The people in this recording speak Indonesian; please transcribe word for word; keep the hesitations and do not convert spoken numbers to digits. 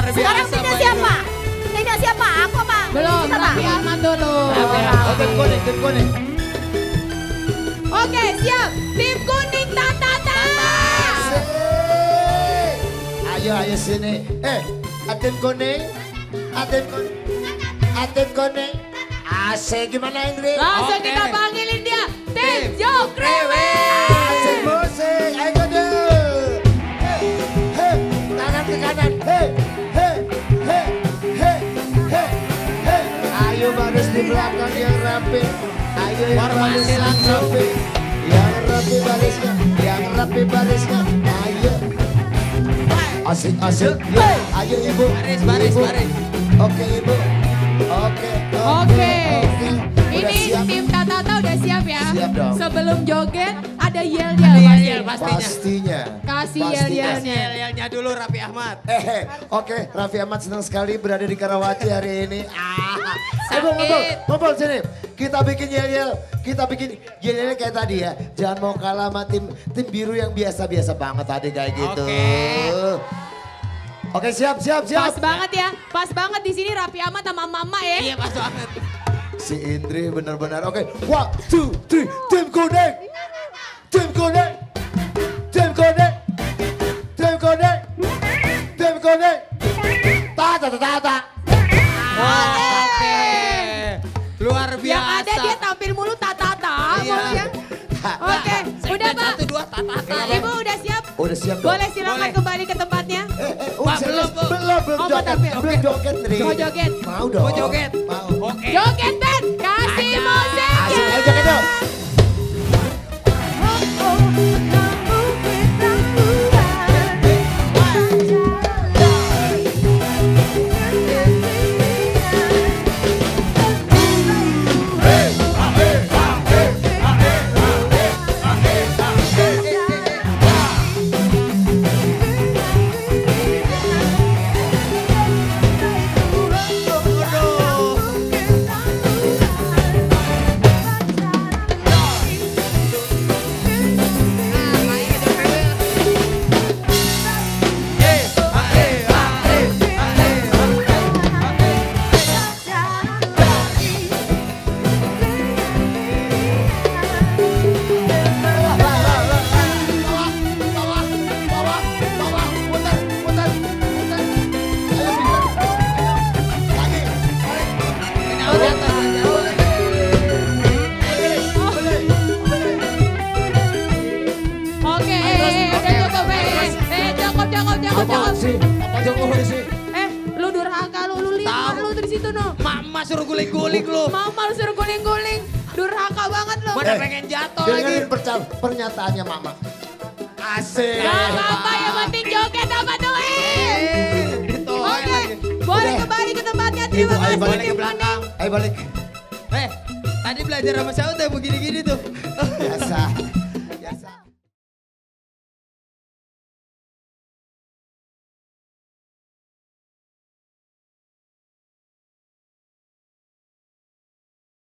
Luar biasa. Sekarang timnya siapa? Timnya siapa? Aku apa? Belum, Kita, Raffi Pak? Ahmad dulu. Oh, tim kuning, tim kuning. Oke, siap. Tim kuning Tatata. Ayo, ayo sini. Eh, atin kuning. Atin kuning. Atin kuning. Asik, gimana Indri? Langsung Oke. kita panggilin dia. Tim Tim Jokrewe. Asik musik. Ayo kudu. Hei, hei. Tangan ke kanan. Hei, hei, hei, hei, hei, hei. Ayo baris di belakang yang rapi. Ayo yang Formasi baris yang langsung. rapi. Yang rapi barisnya. Yang rapi barisnya. Ayo. Asik, asik. Hey. Ayo ibu. Baris, baris, Ibu. baris. Oke ibu. Oke. Oke. Oke. Udah Ini siap? tim Tatata udah siap ya? Siap dong. Sebelum joget ada yel-yel Ada pasti. yel-yel pastinya. Pastinya. Kasih Pastinya. yel-yelnya. Yel-yelnya dulu Raffi Ahmad. Eh, eh, oke, Raffi Ahmad senang sekali berada di Karawaci hari ini. Ah, ayo Sakit. ngobrol, ngobrol sini. Kita bikin yel-yel, kita bikin yel-yel kayak tadi ya. Jangan mau kalah sama tim tim biru yang biasa-biasa banget tadi kayak gitu. Oke. Oke, siap, siap, siap. Pas banget ya. Pas banget di sini Raffi Ahmad sama Mama ya. Iya pas banget. Si Indri benar-benar oke. One, two, three, tim kuning. Tim kuning. Tim kuning. Tim kuning. Tim kuning. Ta ta ta ta ta. Oke. Luar biasa. Yang ada dia tampil mulu Tatata. Iya. Bos ya. Oke, udah Segmen Pak. Satu dua tatata. Ibu udah siap? Udah siap dong. Boleh silakan Boleh. kembali ke tempatnya. Eh, eh, Pak, udah, belum, Bu. belum, belum Oh, joget, tapi, belum oke. joget, Indri. Mau joget? Mau dong. Mau joget? Mau. Oke. Joget Ben, kasih Ayo. musiknya. Asik, ayo joget dong. Bawah, bawah, bawah, bawah, putar, putar, putar. Ayo, putar. Ayo, lagi, balik. Jatuh, jatuh, jatuh. Balik, balik. Oke, udah cukup eh. Eh, cukup, cukup, cukup, Apaan cukup. sih? Apa jokowi sih? Eh, lu durhaka lu, lu lihat Tahu. lu tuh di situ no. Mama suruh guling-guling lu. Mama lu suruh guling-guling. Durhaka banget lu. Mana Eh, pengen jatuh lagi. Dengerin perca- pernyataannya Mama. Asik. Gak apa-apa yang penting joget dapat duit. Itu Oke, boleh Udah. kembali ke tempatnya. Terima Ibu, ayo kasih balik ke tim belakang. kuning. Ayo balik. Eh, tadi belajar sama saya udah begini-gini tuh. Biasa.